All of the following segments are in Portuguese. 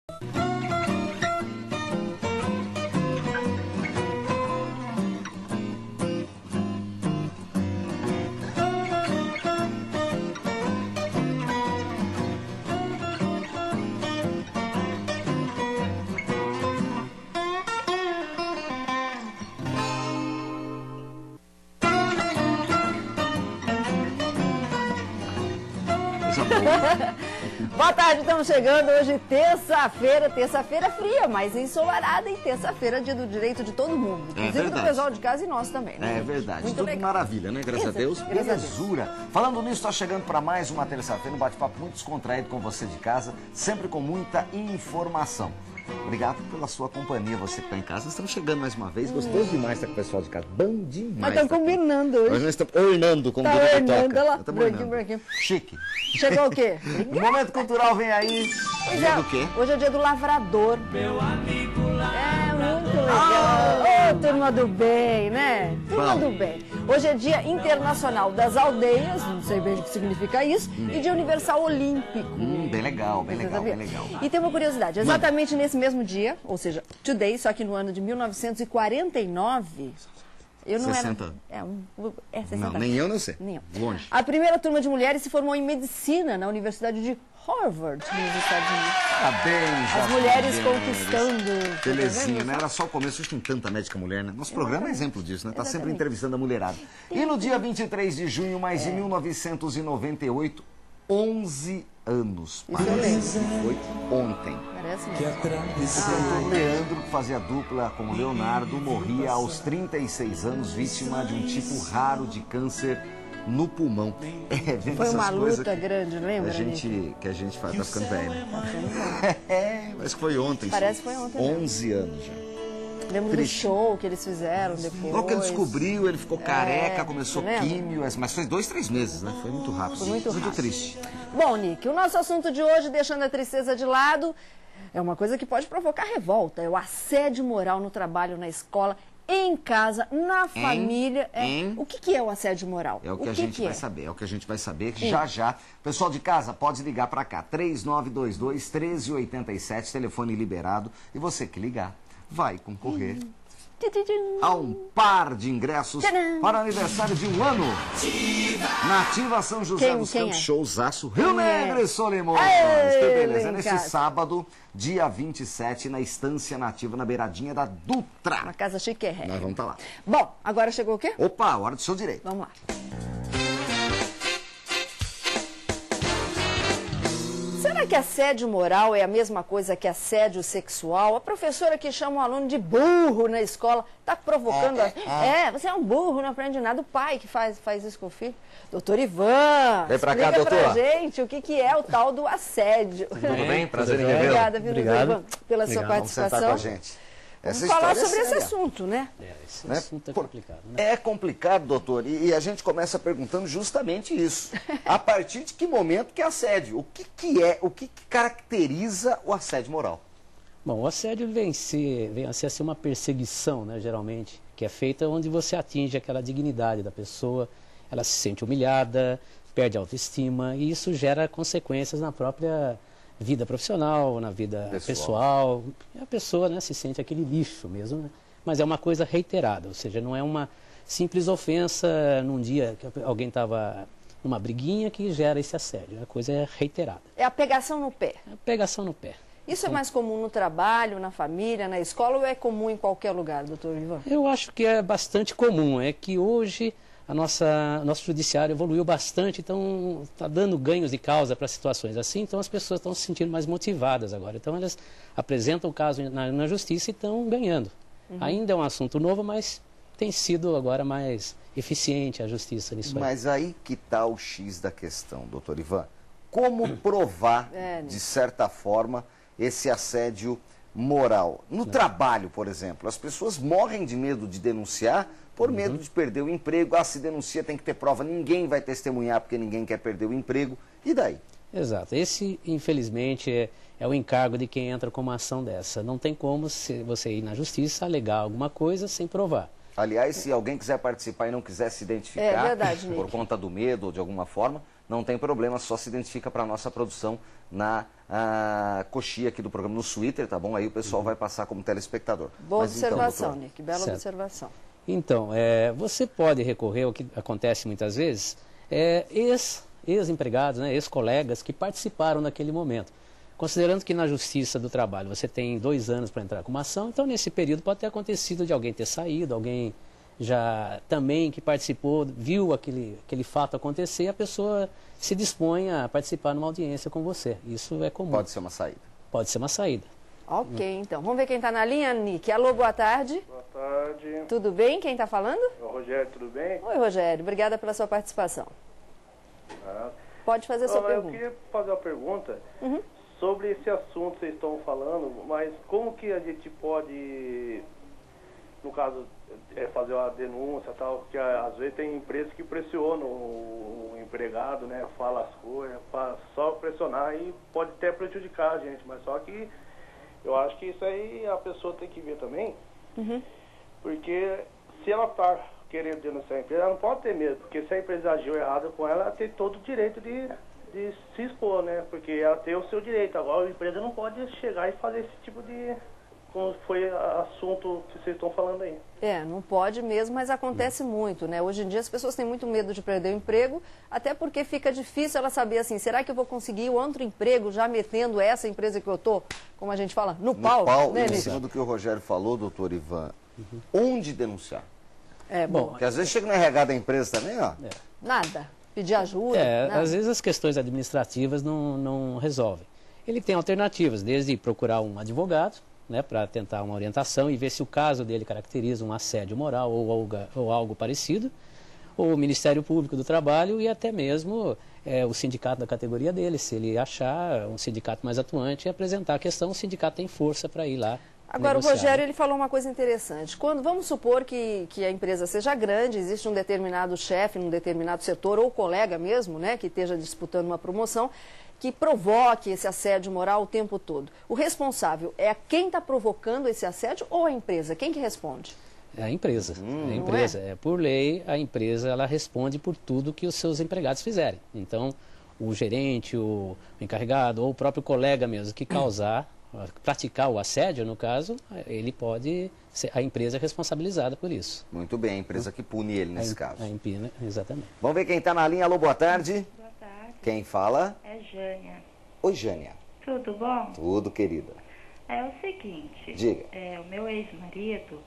Boa tarde, estamos chegando hoje terça-feira fria, mas ensolarada, e terça-feira, dia do direito de todo mundo, inclusive do pessoal de casa e nós também, né? É verdade, muito tudo legal. Maravilha, né? Graças a Deus. Belezura. Falando nisso, está chegando para mais uma terça-feira, um bate-papo muito descontraído com você de casa, sempre com muita informação. Obrigado pela sua companhia, você que está em casa. Estamos chegando mais uma vez, gostoso demais estar com o pessoal de casa, bom demais. Mas estamos combinando hoje. Nós estamos ornando, como tá ornando, olha lá, branquinho. Chique. Chegou o quê? O Momento Cultural vem aí. Pois Dia é, do quê? hoje é dia do lavrador. Meu amigo lá. É muito legal. Ô, turma do bem, né? Turma do bem. Hoje é dia internacional das aldeias, não sei bem o que significa isso, e dia universal olímpico. Bem legal, bem legal, bem legal. E tem uma curiosidade, exatamente nesse mesmo dia, ou seja, today, só que no ano de 1949... Eu não 60. era... É 60. Não, nem eu não sei. Nem eu. Longe. A primeira turma de mulheres se formou em medicina na Universidade de Harvard, nos Estados Unidos. Parabéns, As mulheres conquistando... Belezinha, né? Era só o começo, hoje tem tanta médica mulher, né? Nosso programa é exemplo disso, né? Tá sempre entrevistando a mulherada. E no dia 23 de junho, mas de 1998, 11 anos. Parece que foi ontem. Parece mesmo. O Leandro, que fazia dupla com o Leonardo, morria aos 36 anos, vítima de um tipo raro de câncer no pulmão. Foi uma luta grande, lembra? Que a gente faz, tá ficando velho. Mas foi ontem. Parece que foi ontem. 11 anos já. Lembro do show que eles fizeram depois. Logo que ele descobriu, ele ficou careca, começou químio, mas foi 2, 3 meses, né? Foi muito rápido. Foi muito rápido. Triste. Bom, Nick, o nosso assunto de hoje, deixando a tristeza de lado, é uma coisa que pode provocar revolta. É o assédio moral no trabalho, na escola, em casa, na família. O que é o assédio moral? É o que a gente vai saber, é o que a gente vai saber já. Pessoal de casa, pode ligar para cá, 3922-1387, telefone liberado. E você que ligar, vai concorrer a um par de ingressos para o aniversário de 1 ano na Ativa São José dos Campos, showzaço Rio Negro e Solimões. Que beleza, nesse sábado, dia 27, na Estância Nativa, na beiradinha da Dutra. Uma casa chique. Nós vamos estar lá. Bom, agora chegou o quê? Opa, hora do seu direito. Vamos lá. Será que assédio moral é a mesma coisa que assédio sexual? A professora que chama um aluno de burro na escola está provocando... você é um burro, não aprende nada. O pai que faz isso com o filho. Doutor Ivan, vem pra cá, explica doutor. pra gente o que é o tal do assédio. Tudo bem? Prazer em revê-lo. Obrigada, viu, doutor Ivan, pela sua participação. Vamos sentar com a gente. Vamos falar sobre esse assunto, né? Esse assunto é complicado, né? É complicado, doutor, e a gente começa perguntando justamente isso. A partir de que momento que é assédio? O que caracteriza o assédio moral? Bom, o assédio vem a ser uma perseguição, né, geralmente, que é feita onde você atinge aquela dignidade da pessoa, ela se sente humilhada, perde a autoestima, e isso gera consequências na própria vida profissional, na vida pessoal. E a pessoa, né, se sente aquele lixo mesmo, né? Mas é uma coisa reiterada, ou seja, não é uma simples ofensa num dia que alguém estava numa briguinha que gera esse assédio. A coisa é reiterada. É a pegação no pé. É a pegação no pé. Isso é mais comum no trabalho, na família, na escola, ou é comum em qualquer lugar, doutor Ivan? Eu acho que é bastante comum. É que hoje nosso judiciário evoluiu bastante, então está dando ganhos de causa para situações assim, então as pessoas estão se sentindo mais motivadas agora. Então elas apresentam o caso na justiça e estão ganhando. Ainda é um assunto novo, mas tem sido agora mais eficiente a justiça nisso aí. Mas aí que está o X da questão, doutor Ivan. Como provar, de certa forma, esse assédio moral? No trabalho, por exemplo, as pessoas morrem de medo de denunciar por medo de perder o emprego. Se denuncia, tem que ter prova, ninguém vai testemunhar porque ninguém quer perder o emprego. E daí? Exato. Esse, infelizmente, é o encargo de quem entra com uma ação dessa. Não tem como você ir na justiça alegar alguma coisa sem provar. Aliás, se alguém quiser participar e não quiser se identificar, verdade, por conta do medo ou de alguma forma, não tem problema, só se identifica para a nossa produção na coxia aqui do programa, no Twitter, tá bom? Aí o pessoal vai passar como telespectador. Boa observação, então, Nick, bela observação. Então, você pode recorrer ao que acontece muitas vezes, ex-empregados, né, ex-colegas que participaram naquele momento. Considerando que na Justiça do Trabalho você tem 2 anos para entrar com uma ação, então nesse período pode ter acontecido de alguém ter saído, alguém já também que participou, viu aquele fato acontecer, e a pessoa se dispõe a participar numa audiência com você. Isso é comum. Pode ser uma saída. Pode ser uma saída. Ok, então. Vamos ver quem está na linha, Nick. Alô, boa tarde. Boa tarde. Tudo bem? Quem está falando? É o Rogério, tudo bem? Oi, Rogério. Obrigada pela sua participação. Pode fazer a sua pergunta. Eu queria fazer uma pergunta sobre esse assunto que vocês estão falando, mas como que a gente pode, no caso, fazer uma denúncia e tal, porque às vezes tem empresas que pressionam o empregado, né, fala as coisas, só pressionar e pode até prejudicar a gente, mas só que eu acho que isso aí a pessoa tem que ver também, porque se ela está querendo denunciar a empresa, ela não pode ter medo, porque se a empresa agiu errado com ela, ela tem todo o direito de se expor, né, porque ela tem o seu direito. Agora a empresa não pode chegar e fazer esse tipo de, como foi assunto que vocês estão falando aí. Não pode mesmo, mas acontece muito, né? Hoje em dia as pessoas têm muito medo de perder o emprego, até porque fica difícil ela saber assim, será que eu vou conseguir outro emprego já metendo essa empresa que eu tô, como a gente fala, no pau, né, em cima do que o Rogério falou, doutor Ivan, onde denunciar? Bom. Porque às vezes chega no RH da empresa também, ó. Nada. Pedir ajuda. Às vezes as questões administrativas não resolvem. Ele tem alternativas, desde procurar um advogado, né, para tentar uma orientação e ver se o caso dele caracteriza um assédio moral ou algo parecido, ou o Ministério Público do Trabalho e até mesmo o sindicato da categoria dele, se ele achar um sindicato mais atuante e apresentar a questão, o sindicato tem força para ir lá. Agora, negociar, o Rogério, ele falou uma coisa interessante. Vamos supor que a empresa seja grande, existe um determinado chefe num determinado setor, ou colega mesmo, né, que esteja disputando uma promoção, que provoque esse assédio moral o tempo todo. O responsável é quem está provocando esse assédio ou a empresa? Quem que responde? É a empresa. A empresa, por lei, a empresa ela responde por tudo que os seus empregados fizerem. Então, o gerente, o encarregado ou o próprio colega mesmo que praticar o assédio, no caso, ele pode ser a empresa responsabilizada por isso. Muito bem, a empresa que pune ele nesse caso. Exatamente. Vamos ver quem está na linha. Alô, boa tarde. Boa tarde. Quem fala? É Jânia. Oi, Jânia. Tudo bom? Tudo, querida. É o seguinte. Diga. O meu ex-marido,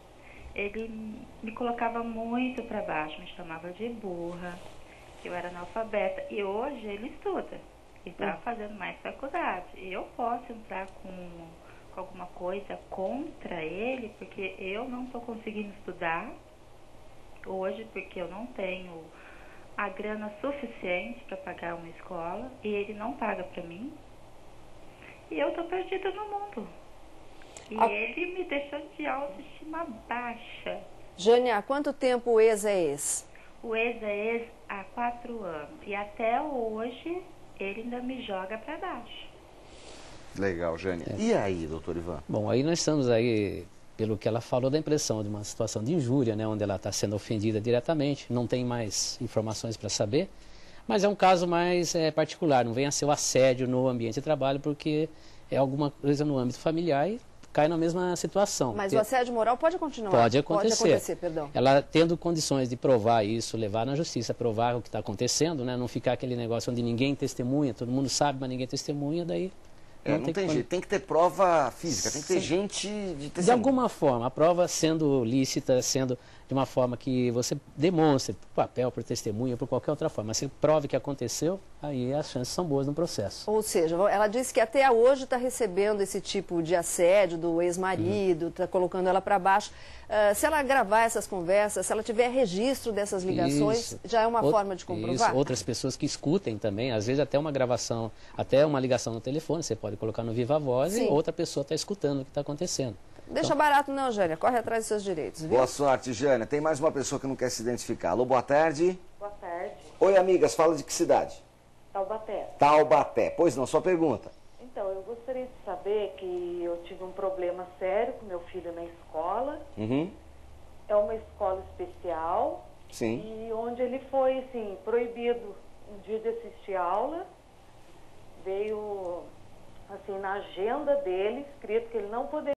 ele me colocava muito para baixo, me chamava de burra, que eu era analfabeta. E hoje ele estuda. Ele está fazendo mais faculdade. Eu posso entrar com alguma coisa contra ele, porque eu não estou conseguindo estudar hoje, porque eu não tenho a grana suficiente para pagar uma escola, e ele não paga para mim. E eu estou perdida no mundo. E ele me deixou de autoestima baixa. Jânia, há quanto tempo o ex é ex? O ex é ex há 4 anos. E até hoje ele ainda me joga para baixo. Legal, Jânia. E aí, doutor Ivan? Bom, aí nós estamos aí, pelo que ela falou, da impressão de uma situação de injúria, né, onde ela está sendo ofendida diretamente, não tem mais informações para saber, mas é um caso mais particular, não vem a ser o assédio no ambiente de trabalho, porque é alguma coisa no âmbito familiar e cai na mesma situação. Mas o assédio moral pode continuar? Pode acontecer. Pode acontecer, perdão. Ela tendo condições de provar isso, levar na justiça, provar o que está acontecendo, né? Não ficar aquele negócio onde ninguém testemunha, todo mundo sabe, mas ninguém testemunha, daí... Não tem jeito, tem que ter prova física, tem que ter gente de testemunha. De alguma forma, a prova sendo lícita, sendo de uma forma que você demonstre, por papel, por testemunha, por qualquer outra forma, mas se prove que aconteceu, aí as chances são boas no processo. Ou seja, ela disse que até hoje está recebendo esse tipo de assédio do ex-marido, está colocando ela para baixo. Se ela gravar essas conversas, se ela tiver registro dessas ligações, já é uma forma de comprovar? Isso, outras pessoas que escutem também, às vezes até uma gravação, até uma ligação no telefone, você pode colocar no Viva Voz e outra pessoa está escutando o que está acontecendo. Deixa barato não, Jânia, corre atrás dos seus direitos, viu? Boa sorte, Jânia. Tem mais uma pessoa que não quer se identificar. Alô, boa tarde. Boa tarde. Oi, amigas, fala de que cidade? Taubaté. Taubaté. Pois não, sua pergunta. Então, eu gostaria de saber que eu tive um problema sério com meu filho na escola. É uma escola especial. Sim. E onde ele foi, assim, proibido um dia de assistir aula, veio assim na agenda dele, escrito que ele não poderia